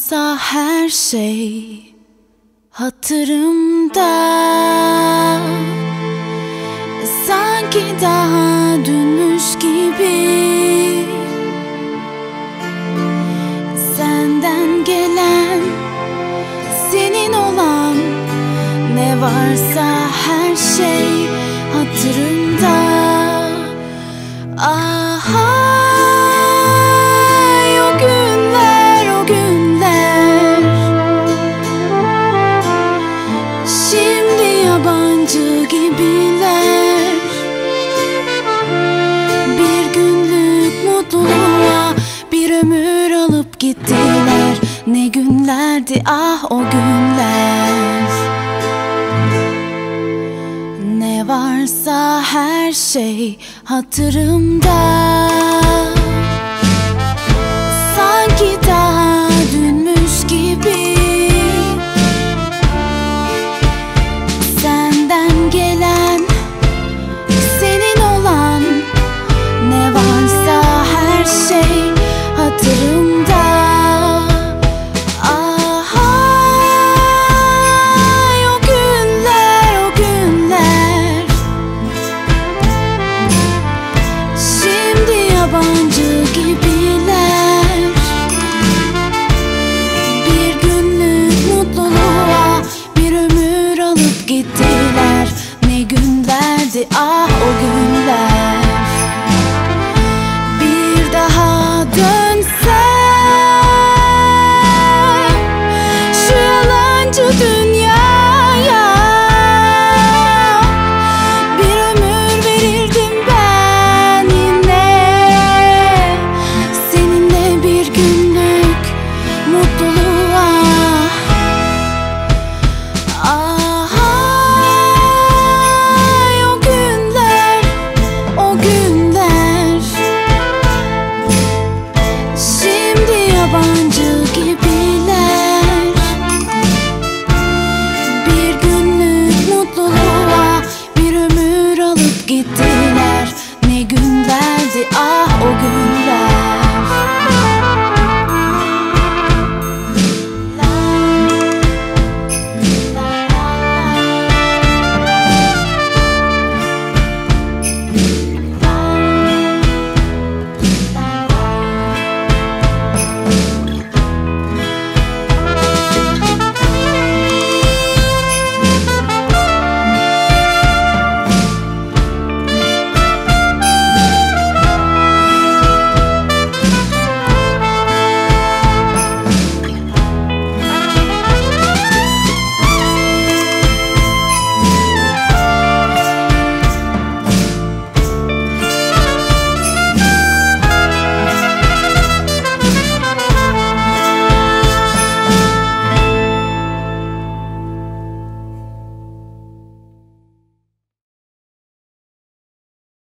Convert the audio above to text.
varsa her şey hatırımda, sanki daha dünmüş gibi. Senden gelen, senin olan, ne varsa her şey hatırımda. Aha, o günler, o günler şimdi yabancı gibiler. Bir günlük mutluluğa bir ömür alıp gittiler. Ne günlerdi ah o günler. Ne varsa her şey hatırımda, sanki daha dünmüş gibi. Senden gelen, senin olan, ne varsa her şey hatırımda. Yabancı gibiler. Bir günlük mutluluğa bir ömür alıp gittiler. Ne günlerdi ah o günler. Bir daha dönsem şu yalancı dünyaya, bir ömür verirdim ben yine. Seninle bir günlük mutluluğa. Aha, o günler, o günler şimdi yabancı gibiler. Bir günlük mutluluğa bir ömür alıp gittiler. Ne günlerdi ah o gün.